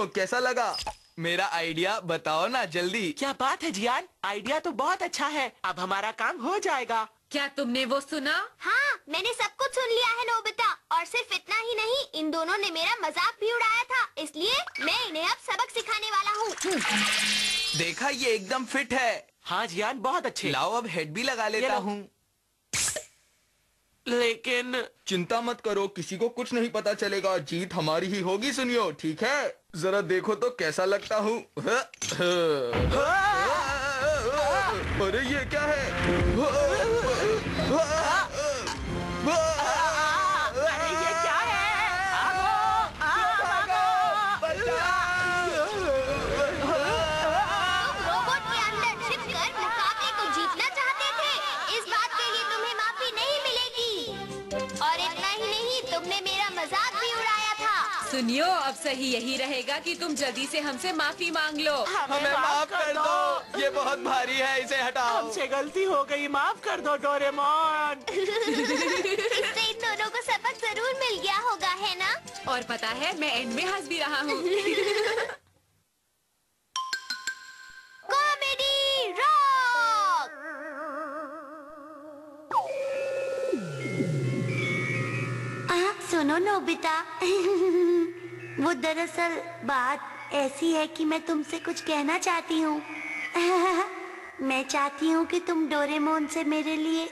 सुनियो, कैसा लगा मेरा आइडिया? बताओ ना जल्दी। क्या बात है जियान, आइडिया तो बहुत अच्छा है। अब हमारा काम हो जाएगा। क्या तुमने वो सुना? हाँ, मैंने सब कुछ सुन लिया है नोबिता। और सिर्फ इतना ही नहीं, इन दोनों ने मेरा मजाक भी उड़ाया था, इसलिए मैं इन्हें अब सबक सिखाने वाला हूँ। देखा, ये एकदम फिट है। हाँ जियान, बहुत अच्छे। लाओ अब हेड भी लगा लेता हूँ। लेकिन चिंता मत करो, किसी को कुछ नहीं पता चलेगा। जीत हमारी ही होगी। सुनियो, ठीक है? जरा देखो तो कैसा लगता हूँ। अरे ये क्या है? अरे ये क्या है? रोबोट के अंदर छिपकर मुकाबले को जीतना चाहते थे। इस बात के लिए तुम्हें माफी नहीं मिलेगी। और इतना ही नहीं, तुमने मेरा मजाक भी उड़ाया था। सुनियो, अब सही यही रहेगा कि तुम जल्दी से हमसे माफी मांग लो। हमें माफ कर दो। ये बहुत भारी है, इसे हटाओ। हमसे गलती हो गई, माफ कर दो डोरेमोन। इससे इन दोनों को सबक जरूर मिल गया होगा, है ना? और पता है, मैं एंड में हंस भी रहा हूँ। Comedy rock. सुनो नोबिता, वो दरअसल बात ऐसी है कि मैं तुमसे कुछ कहना चाहती हूँ। मैं चाहती हूँ कि तुम डोरेमोन से मेरे लिए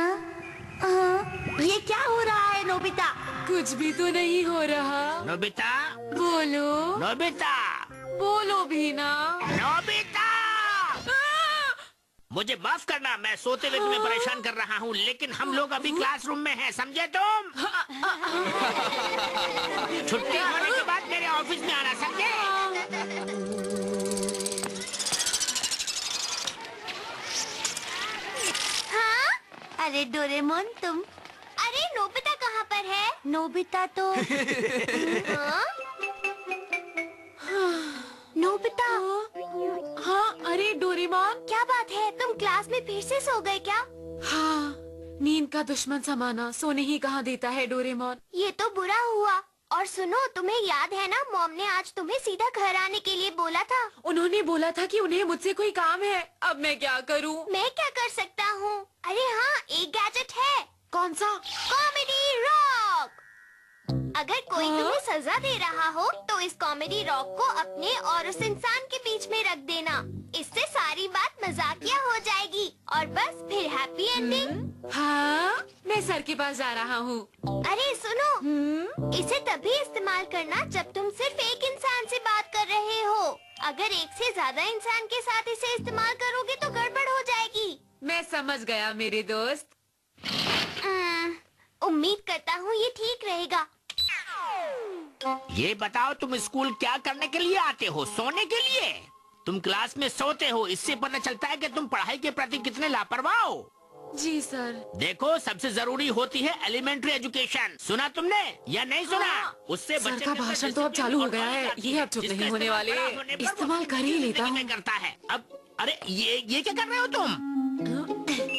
ये क्या हो रहा है नोबिता? कुछ भी तो नहीं हो रहा। नोबिता, बोलो। नोबिता, बोलो भी ना। नोबिता! मुझे माफ करना, मैं सोते हुए तुम्हें परेशान कर रहा हूँ, लेकिन हम लोग अभी क्लासरूम में हैं, समझे तुम? छुट्टी होने के बाद मेरे ऑफिस में आना, समझे? हाँ? अरे डोरेमोन तुम। अरे नोबिता कहाँ पर है? नोबिता तो हाँ? नोबिता। हाँ, अरे डोरेमोन। क्या बात है, तुम क्लास में फिर से सो गए क्या? हाँ, नींद का दुश्मन समाना सोने ही कहाँ देता है डोरेमोन। ये तो बुरा हुआ। और सुनो, तुम्हें याद है ना, मॉम ने आज तुम्हें सीधा घर आने के लिए बोला था। उन्होंने बोला था कि उन्हें मुझसे कोई काम है। अब मैं क्या करूँ? मैं क्या कर सकता हूँ? अरे हाँ, एक गैजेट है। कौन सा? Comedy rock. अगर कोई तुम्हें सजा दे रहा हो तो इस कॉमेडी रॉक को अपने और उस इंसान के बीच में रख देना। इससे सारी बात मजाकिया हो जाएगी और बस फिर हैप्पी एंडिंग। हाँ, मैं सर के पास जा रहा हूँ। अरे सुनो, इसे तभी इस्तेमाल करना जब तुम सिर्फ एक इंसान से बात कर रहे हो। अगर एक से ज्यादा इंसान के साथ इसे इस्तेमाल करोगे तो गड़बड़ हो जाएगी। मैं समझ गया मेरे दोस्त। उम्मीद करता हूँ ये ठीक रहेगा। ये बताओ, तुम स्कूल क्या करने के लिए आते हो? सोने के लिए? तुम क्लास में सोते हो, इससे पता चलता है कि तुम पढ़ाई के प्रति कितने लापरवाह हो। जी सर। देखो, सबसे जरूरी होती है एलिमेंट्री एजुकेशन। सुना तुमने या नहीं सुना? उससे सर बच्चे का भाषण तो अब चालू हो गया है। ये अब चुप नहीं होने वाले। इस्तेमाल कर ही लेता हूँ। करता है अब। अरे ये क्या कर रहे हो तुम?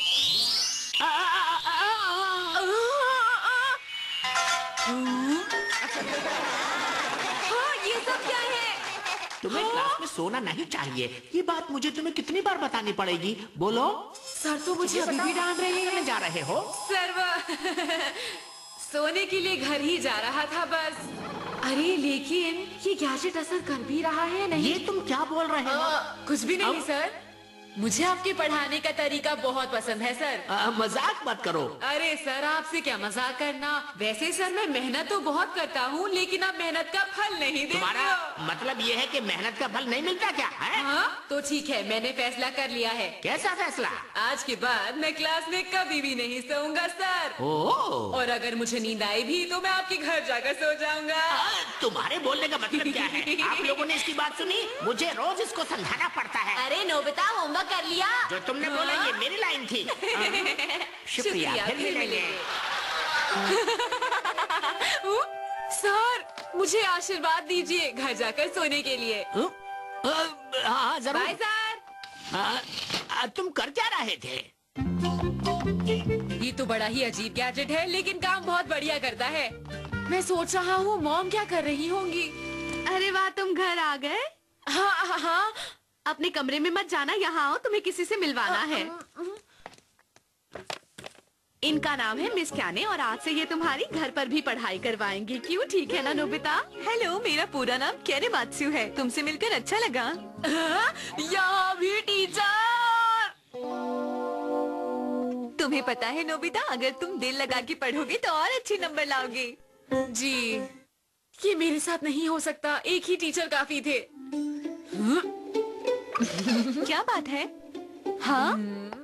ये सब क्या है? तुम्हें क्लास में सोना नहीं चाहिए। ये बात मुझे तुम्हें कितनी बार बतानी पड़ेगी? बोलो। सर तो मुझे अभी भी डांट रहे हैं। जा रहे हो? सर सोने के लिए घर ही जा रहा था बस। अरे लेकिन ये गैजेट असर कर भी रहा है नहीं? ये तुम क्या बोल रहे हो? कुछ भी नहीं सर। मुझे आपके पढ़ाने का तरीका बहुत पसंद है सर। मजाक मत करो। अरे सर, आपसे क्या मजाक करना। वैसे सर मैं मेहनत तो बहुत करता हूँ, लेकिन आप मेहनत का फल नहीं देते तुम्हारा हो। मतलब ये है कि मेहनत का फल नहीं मिलता क्या है? हाँ तो ठीक है, मैंने फैसला कर लिया है। कैसा फैसला? आज के बाद मैं क्लास में कभी भी नहीं सोऊंगा सर। ओह। और अगर मुझे नींद आई भी तो मैं आपके घर जाकर सो जाऊंगा। तुम्हारे बोलने का मतलब क्या है? आप लोगों ने इसकी बात सुनी? मुझे रोज इसको समझाना पड़ता है। अरे नोबिता, होमवर्क कर लिया? जो तुमने बोला ये मेरी लाइन थी। शुक्रिया, फिर मिलेंगे। सर, मुझे आशीर्वाद दीजिए घर जाकर सोने के लिए। हाँ जरूर। Bye sir. तुम कर क्या रहे थे? ये तो बड़ा ही अजीब गैजेट है, लेकिन काम बहुत बढ़िया करता है। मैं सोच रहा हूँ मॉम क्या कर रही होंगी। अरे वाह, तुम घर आ गए? हाँ हाँ हाँ। अपने कमरे में मत जाना, यहाँ आओ, तुम्हें किसी से मिलवाना है। इनका नाम है मिस क्याने और आज से ये तुम्हारी घर पर भी पढ़ाई करवाएंगी। क्यों, ठीक है ना नोबिता? हेलो, मेरा पूरा नाम क्याने मात्सु है। तुमसे मिलकर अच्छा लगा। यहाँ भी टीचर। तुम्हें पता है नोबिता, अगर तुम दिल लगा के पढ़ोगे तो और अच्छे नंबर लाओगे। जी, ये मेरे साथ नहीं हो सकता, एक ही टीचर काफी थे। क्या बात है? हाँ?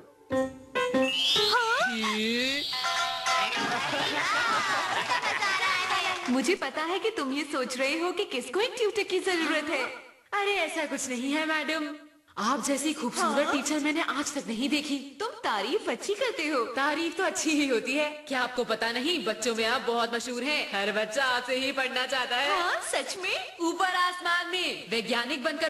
मुझे पता है कि तुम ये सोच रहे हो कि किसको एक ट्यूटर की जरूरत है। अरे ऐसा कुछ नहीं है मैडम, आप जैसी खूबसूरत टीचर मैंने आज तक नहीं देखी। तुम तारीफ अच्छी करते हो। तारीफ तो अच्छी ही होती है। क्या आपको पता नहीं, बच्चों में आप बहुत मशहूर हैं। हर बच्चा आपसे ही पढ़ना चाहता है। हाँ, सच में? ऊपर आसमान में वैज्ञानिक बनकर